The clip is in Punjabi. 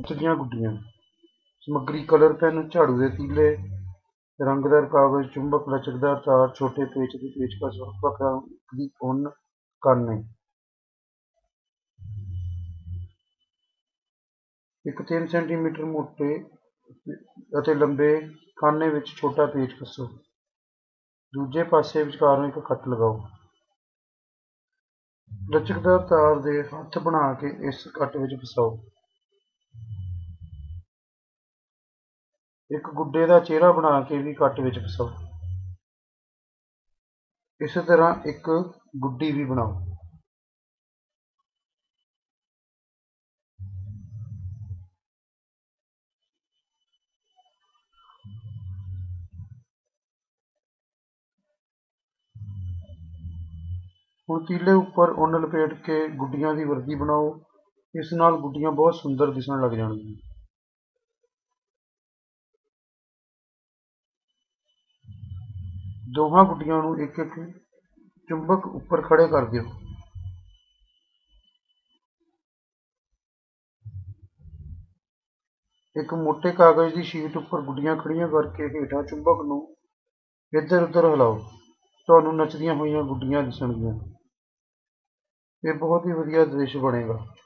ਦੀਆਂ ਗੁੱਡੀਆਂ। ਸਮੱਗਰੀ ਕਲਰ ਪੈਨ, ਝਾੜੂ ਦੇ ਤੀਲੇ, ਰੰਗਦਾਰ ਕਾਗਜ਼, ਚੁੰਬਕ, ਲਚਕਦਾਰ ਤਾਰ, ਛੋਟੇ ਪੇਚ ਅਤੇ ਪੇਚਕਸ, ਵੱਖ-ਵੱਖ ਰੰਗ ਦੀ ਉੱਨ, ਕਾਨੇ। ਇੱਕ 3 ਸੈਂਟੀਮੀਟਰ ਮੋਟੇ ਅਤੇ ਲੰਬੇ ਕਾਨੇ ਵਿੱਚ ਛੋਟਾ ਪੇਚ ਕੱਸੋ। ਦੂਜੇ ਪਾਸੇ ਵਿਚਕਾਰੋਂ ਇੱਕ ਕੱਟ ਲਗਾਓ। ਲਚਕਦਾਰ ਤਾਰ ਦੇ ਹੱਥ ਬਣਾ ਕੇ ਇਸ ਕੱਟ ਵਿੱਚ ਫਸਾਓ। ਇੱਕ ਗੁੱਡੇ ਦਾ ਚਿਹਰਾ ਬਣਾ ਕੇ ਵੀ ਕੱਟ ਵਿੱਚ ਫਸਾਓ। ਇਸੇ ਤਰ੍ਹਾਂ ਇੱਕ ਗੁੱਡੀ ਵੀ ਬਣਾਓ। ਹੁਣ ਤੀਲੇ ਉੱਪਰ ਉੱਨ ਲਪੇਟ ਕੇ ਗੁੱਡੀਆਂ ਦੀ ਵਰਦੀ ਬਣਾਓ। ਇਸ ਨਾਲ ਗੁੱਡੀਆਂ ਬਹੁਤ ਸੁੰਦਰ ਦਿਸਣ ਲੱਗ ਜਾਣਗੀਆਂ। ਦੋਹਾਂ ਗੁੱਡੀਆਂ ਨੂੰ ਇੱਕ ਇੱਕ ਚੁੰਬਕ ਉੱਪਰ ਖੜੇ ਕਰ ਦਿਓ। ਇੱਕ ਮੋਟੇ ਕਾਗਜ਼ ਦੀ ਸ਼ੀਟ ਉੱਪਰ ਗੁੱਡੀਆਂ ਖੜੀਆਂ ਕਰਕੇ ਹੇਠਾਂ ਚੁੰਬਕ ਨੂੰ ਇੱਧਰ ਉੱਧਰ ਹਿਲਾਓ। ਤੁਹਾਨੂੰ ਨੱਚਦੀਆਂ ਹੋਈਆਂ ਗੁੱਡੀਆਂ ਦਿਸਣਗੀਆਂ। ਇਹ ਬਹੁਤ ਹੀ ਵਧੀਆ ਦ੍ਰਿਸ਼ ਬਣੇਗਾ।